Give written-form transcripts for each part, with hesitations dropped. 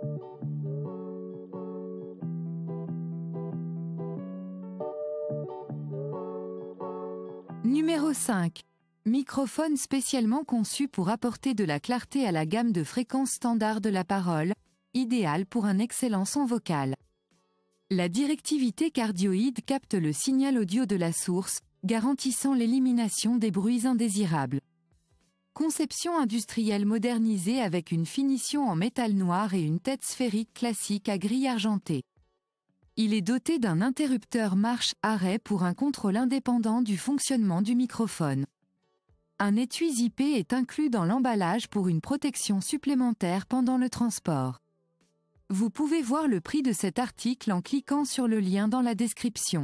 Numéro 5. Microphone spécialement conçu pour apporter de la clarté à la gamme de fréquences standard de la parole, idéal pour un excellent son vocal. La directivité cardioïde capte le signal audio de la source, garantissant l'élimination des bruits indésirables. Conception industrielle modernisée avec une finition en métal noir et une tête sphérique classique à grille argentée. Il est doté d'un interrupteur marche-arrêt pour un contrôle indépendant du fonctionnement du microphone. Un étui zippé est inclus dans l'emballage pour une protection supplémentaire pendant le transport. Vous pouvez voir le prix de cet article en cliquant sur le lien dans la description.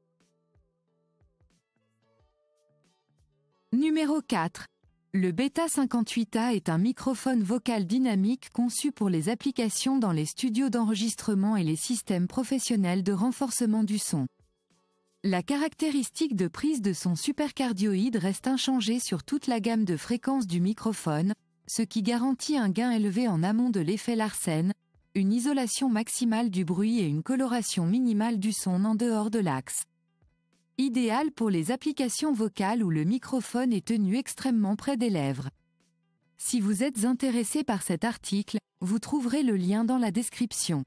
Numéro 4. Le Beta 58A est un microphone vocal dynamique conçu pour les applications dans les studios d'enregistrement et les systèmes professionnels de renforcement du son. La caractéristique de prise de son supercardioïde reste inchangée sur toute la gamme de fréquences du microphone, ce qui garantit un gain élevé en amont de l'effet Larsen, une isolation maximale du bruit et une coloration minimale du son en dehors de l'axe. Idéal pour les applications vocales où le microphone est tenu extrêmement près des lèvres. Si vous êtes intéressé par cet article, vous trouverez le lien dans la description.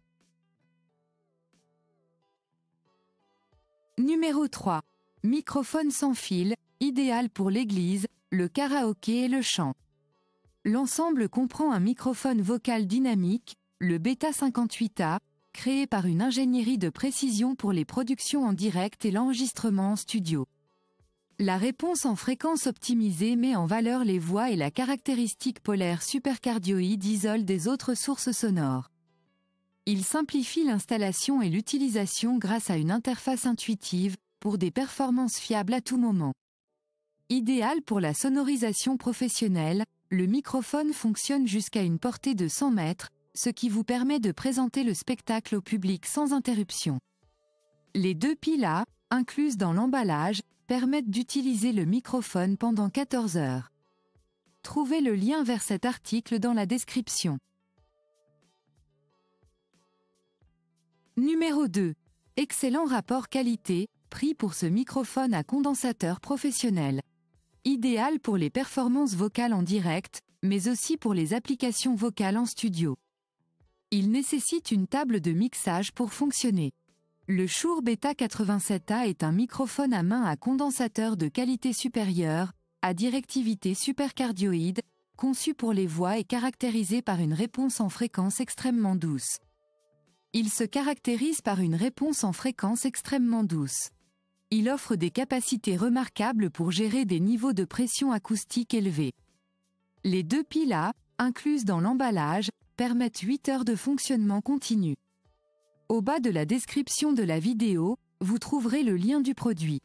Numéro 3. Microphone sans fil, idéal pour l'église, le karaoké et le chant. L'ensemble comprend un microphone vocal dynamique, le Beta 58A, créé par une ingénierie de précision pour les productions en direct et l'enregistrement en studio. La réponse en fréquence optimisée met en valeur les voix et la caractéristique polaire supercardioïde isole des autres sources sonores. Il simplifie l'installation et l'utilisation grâce à une interface intuitive, pour des performances fiables à tout moment. Idéal pour la sonorisation professionnelle, le microphone fonctionne jusqu'à une portée de 100 mètres, ce qui vous permet de présenter le spectacle au public sans interruption. Les 2 piles A, incluses dans l'emballage, permettent d'utiliser le microphone pendant 14 heures. Trouvez le lien vers cet article dans la description. Numéro 2. Excellent rapport qualité-prix pour ce microphone à condensateur professionnel. Idéal pour les performances vocales en direct, mais aussi pour les applications vocales en studio. Il nécessite une table de mixage pour fonctionner. Le Shure Beta 87A est un microphone à main à condensateur de qualité supérieure, à directivité supercardioïde, conçu pour les voix et caractérisé par une réponse en fréquence extrêmement douce. Il se caractérise par une réponse en fréquence extrêmement douce. Il offre des capacités remarquables pour gérer des niveaux de pression acoustique élevés. Les 2 piles A, incluses dans l'emballage, permettent 8 heures de fonctionnement continu. Au bas de la description de la vidéo, vous trouverez le lien du produit.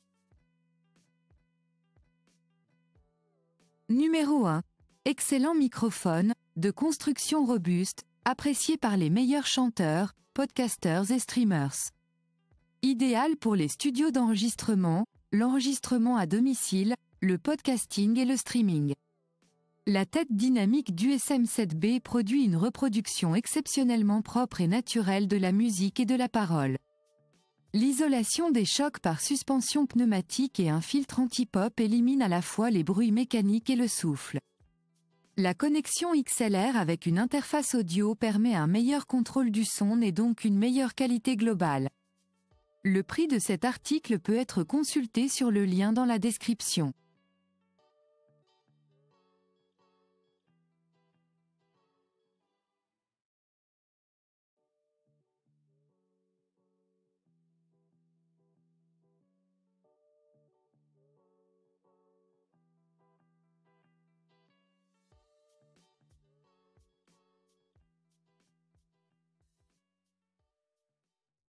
Numéro 1. Excellent microphone, de construction robuste, apprécié par les meilleurs chanteurs, podcasters et streamers. Idéal pour les studios d'enregistrement, l'enregistrement à domicile, le podcasting et le streaming. La tête dynamique du SM7B produit une reproduction exceptionnellement propre et naturelle de la musique et de la parole. L'isolation des chocs par suspension pneumatique et un filtre anti-pop élimine à la fois les bruits mécaniques et le souffle. La connexion XLR avec une interface audio permet un meilleur contrôle du son et donc une meilleure qualité globale. Le prix de cet article peut être consulté sur le lien dans la description.